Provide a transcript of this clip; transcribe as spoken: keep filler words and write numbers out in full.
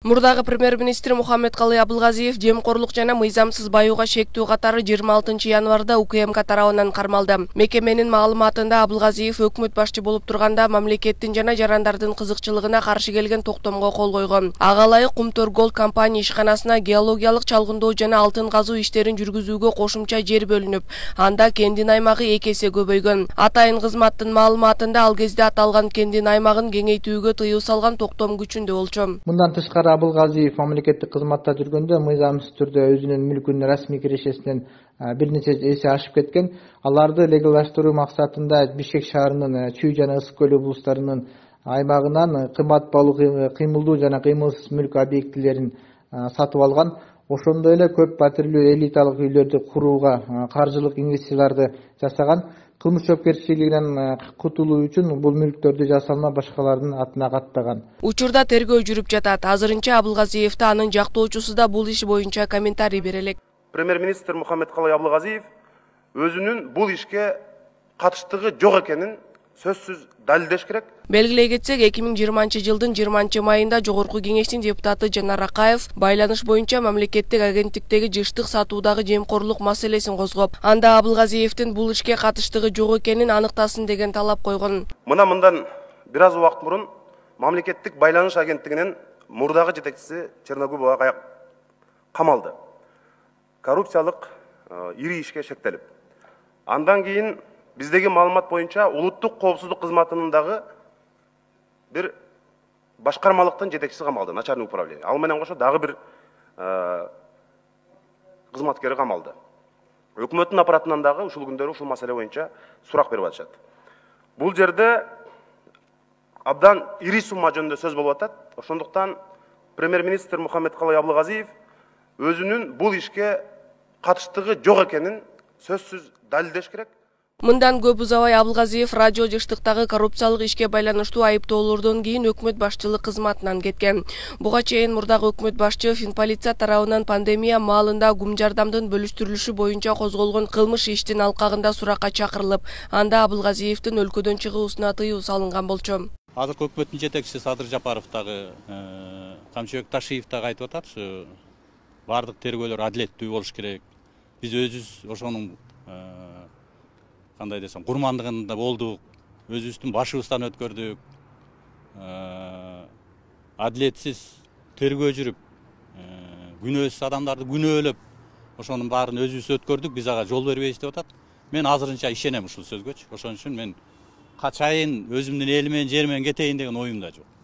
Мурдагы премьер-министр Мухаммедкалый Абылгазиев жемкорлук жана мыйзамсыз баюуга шектүү катары жыйырма алтынчы январда УКМК тарабынан кармалды. Мекеменин маалыматында Абылгазиев өкмөт башчы болуп турганда мамлекеттин жана жарандардын кызыкчылыгына каршы келген токтомго кол койгон. Ага ылайык Кумтөр Голд компания ишканасына геологиялык чалгындоо жана алтын казуу иштерин жүргүзүүгө кошумча жер бөлүнүп, анда кендин аймагы эки эсе көбөйгөн. Атайын кызматтын маалыматында ал кезде аталган кендин аймагын кеңейтүүгө тыюу салган токтом күчүндө болчу. Мындан тышкары Абылгазиев мамлекеттик кызматта жүргөндө мыйзамсыз түрдө өзүнүн мүлкүн расмий кирешесинен бир нече эсе ашып кеткен. Аларды легалдаштыруу максатында Бишкек шаарынын Чүй жана Ысык көлү облустарынын аймагынан кымбат баалуу кыймылдуу жана кыймылсыз мүлк объектилерин сатып алган. Ошондой эле көп патрилүү элиталык үйлөрдү курууга каржылык инвестицияларды жасаган. Кылмыш жоопкерчилигинен кутулуу үчүн бул мүлктөрдү жасалма башкалардын атына каттаган. Учурда тергөө жүрүп жатат. Азырынча Абылгазиевди анын жактоочусу да бул иш боюнча комментарий бере элек. Премьер-министр Мухаммедкалый Абылгазиев өзүнүн бул ишке катыштыгы жок экенин сөзсүз далилдеш керек. Белгилей кетсек, эки миң жыйырманчы жылдын жыйырманчы майында Жогорку кеңештин депутаты Жанар Акаев байланыш боюнча мамлекеттик агенттиктеги жыштык сатуудагы жемкорлук маселесин козгоп, анда Абылгазиевдин бул ишке катыштыгы жок экенин аныктасын деген талап койгон. Мына мындан бир аз убакыт мурун мамлекеттик байланыш агенттигинин мурдагы жетекчиси Черногубова камалды. Коррупциялык ири ишке шектелип. Андан кийин биздеги маалымат боюнча улуттук коопсуздук кызматынын дагы бир башкармалыктын жетекчиси камалды, начальник управление. Ал менен кошо дагы бир кызматкери камалды. Өкмөттүн аппаратынан дагы ушул күндөрү ушул маселе боюнча сурак берип атышат. Бул жерде абдан ири сумма жөнүндө сөз болуп атат. Ошондуктан премьер-министр Мухаммедкалый Абылгазиев өзүнүн бул ишке катыштыгы жок экенин сөзсүз далилдеш керек. Мындан көп узабай Абылгазиев радио жыштыктагы коррупциялык ишке байланыштуу айыптоолордон кийин өкмөт башчылык кызматынан кеткен. Буга чейин мурдагы өкмөт башчы Финполиция тарабынан пандемия маалында гум жардамдын бөлүштүрүлүшү боюнча козголгон кылмыш иштин алкагында суракка чакырылып, анда Абылгазиевдин өлкөдөн чыгуусуна тыюу салынган болчу. Азыркы өкмөттүн жетекчиси Садыр Жапаров дагы, Камчыбек Ташиев дагы айтып атат, ушу бардык тергөөлөр адилеттүү болуш керек. Биз өзүбүз ошонун кандай десем, курмандыгында болдук, өзүбүздүн башыбыздан өткөрдүк. Адилетсиз тергөө жүрүп, күнөөсүз адамдарды күнөөлөп, ошонун баарын өзүбүз өткөрдүк, биз ага жол бербейбиз деп атат. Мен азырынча ишенем ушул сөзгөчү. Ошон үчүн мен качайын өзүмдүн эл менен, жер менен кетейин деген оюмда жок.